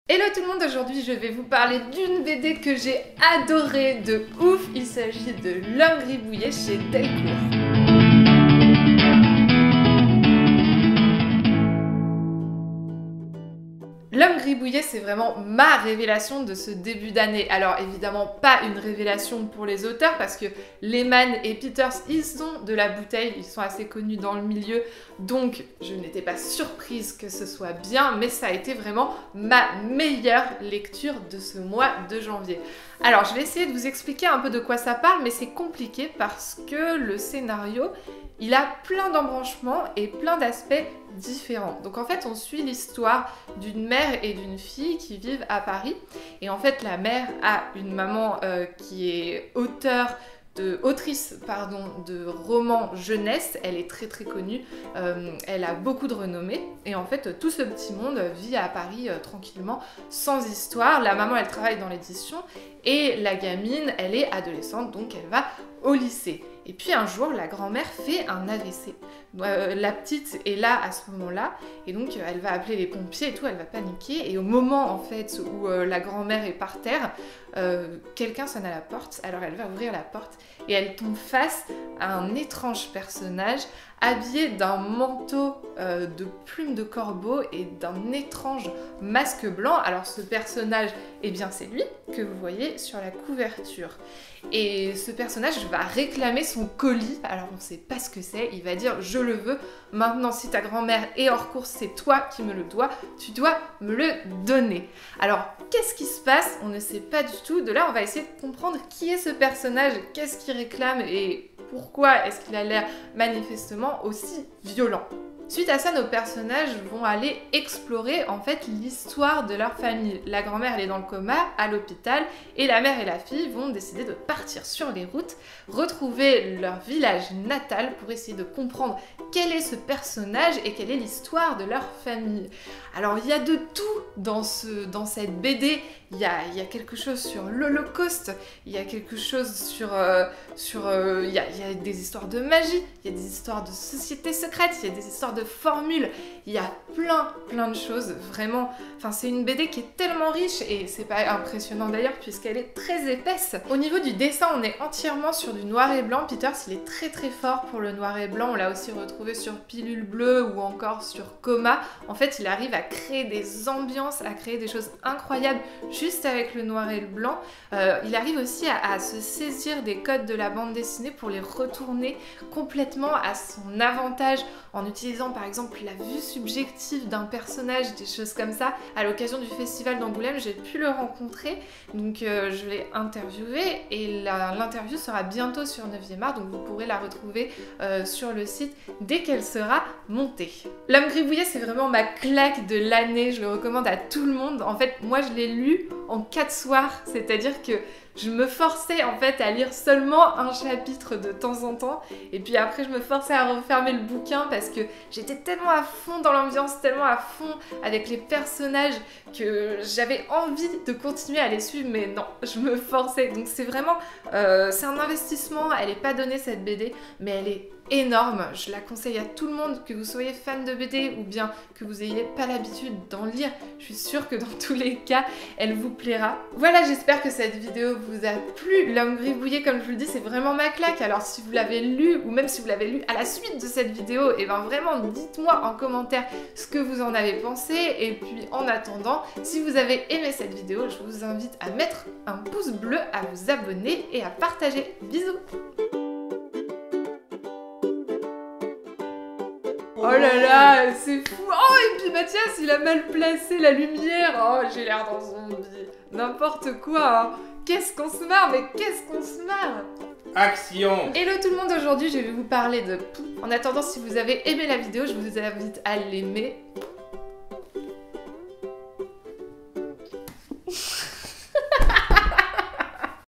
Hello tout le monde, aujourd'hui je vais vous parler d'une BD que j'ai adorée de ouf. Il s'agit de L'Homme Gribouillet chez Delcourt. L'Homme Gribouillet, c'est vraiment ma révélation de ce début d'année. Alors évidemment pas une révélation pour les auteurs parce que Lehmann et Peters, ils sont de la bouteille, ils sont assez connus dans le milieu, donc je n'étais pas surprise que ce soit bien, mais ça a été vraiment ma meilleure lecture de ce mois de janvier. Alors je vais essayer de vous expliquer un peu de quoi ça parle, mais c'est compliqué parce que le scénario, il a plein d'embranchements et plein d'aspects différents. Donc en fait on suit l'histoire d'une mère et d'une fille qui vivent à Paris, et en fait la mère a une maman qui est autrice de romans jeunesse. Elle est très connue, elle a beaucoup de renommée, et en fait tout ce petit monde vit à Paris tranquillement, sans histoire. La maman elle travaille dans l'édition, et la gamine elle est adolescente, donc elle va au lycée. Et puis un jour, la grand-mère fait un AVC. La petite est là à ce moment-là, et donc elle va appeler les pompiers et tout, elle va paniquer. Et au moment en fait où la grand-mère est par terre, quelqu'un sonne à la porte. Alors elle va ouvrir la porte et elle tombe face à un étrange personnage habillé d'un manteau de plumes de corbeau et d'un étrange masque blanc. Alors ce personnage, eh bien c'est lui que vous voyez sur la couverture. Et ce personnage va réclamer son colis. Alors on ne sait pas ce que c'est, il va dire je le veux. Maintenant si ta grand-mère est hors course, c'est toi qui me le dois, tu dois me le donner. Alors qu'est-ce qui se passe? On ne sait pas du tout. De là on va essayer de comprendre qui est ce personnage, qu'est-ce qu'il réclame et pourquoi est-ce qu'il a l'air manifestement aussi violent. Suite à ça, nos personnages vont aller explorer en fait l'histoire de leur famille. La grand-mère elle est dans le coma à l'hôpital, et la mère et la fille vont décider de partir sur les routes, retrouver leur village natal pour essayer de comprendre quel est ce personnage et quelle est l'histoire de leur famille. Alors il y a de tout dans cette BD. Il y a quelque chose sur l'Holocauste, il y a quelque chose il y a des histoires de magie, il y a des histoires de sociétés secrètes, il y a des histoires de formules, il y a plein de choses, vraiment. Enfin c'est une BD qui est tellement riche, et c'est pas impressionnant d'ailleurs puisqu'elle est très épaisse. Au niveau du dessin, on est entièrement sur du noir et blanc. Peters il est très fort pour le noir et blanc, on l'a aussi retrouvé sur Pilule Bleue ou encore sur Coma. En fait il arrive à créer des ambiances, à créer des choses incroyables juste avec le noir et le blanc. Il arrive aussi à se saisir des codes de la bande dessinée pour les retourner complètement à son avantage, en utilisant par exemple la vue subjective d'un personnage, des choses comme ça. À l'occasion du festival d'Angoulême, j'ai pu le rencontrer, donc je l'ai interviewé, et l'interview sera bientôt sur 9e art, donc vous pourrez la retrouver sur le site dès qu'elle sera montée. L'Homme Gribouillet, c'est vraiment ma claque de l'année, je le recommande à tout le monde. En fait, moi je l'ai lu en 4 soirs, c'est-à-dire que je me forçais en fait à lire seulement un chapitre de temps en temps, et puis après je me forçais à refermer le bouquin parce que j'étais tellement à fond dans l'ambiance, tellement à fond avec les personnages que j'avais envie de continuer à les suivre, mais non, je me forçais. Donc c'est vraiment, c'est un investissement, elle n'est pas donnée cette BD, mais elle est énorme. Je la conseille à tout le monde, que vous soyez fan de BD ou bien que vous n'ayez pas l'habitude d'en lire. Je suis sûre que dans tous les cas, elle vous plaira. Voilà, j'espère que cette vidéo vous a plu. L'Homme Gribouillet, comme je vous le dis, c'est vraiment ma claque. Alors si vous l'avez lu, ou même si vous l'avez lu à la suite de cette vidéo, et ben vraiment dites-moi en commentaire ce que vous en avez pensé. Et puis en attendant, si vous avez aimé cette vidéo, je vous invite à mettre un pouce bleu, à vous abonner et à partager. Bisous! Oh là là, c'est fou! Oh, et puis Mathias, il a mal placé la lumière! Oh, j'ai l'air dans son zombie. N'importe quoi, hein. Qu'est-ce qu'on se marre, mais qu'est-ce qu'on se marre! Action! Hello tout le monde, aujourd'hui je vais vous parler de... En attendant, si vous avez aimé la vidéo, je vous invite à l'aimer.